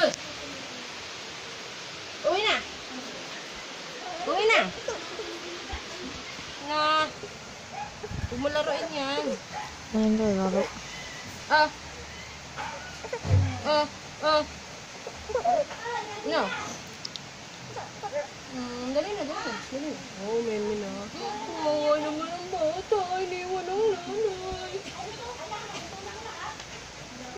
Uwi na. Uwi na. Na. Huwag mo laruin yan. Hindi, laro. Ah. No. Dali na, dali. Dali.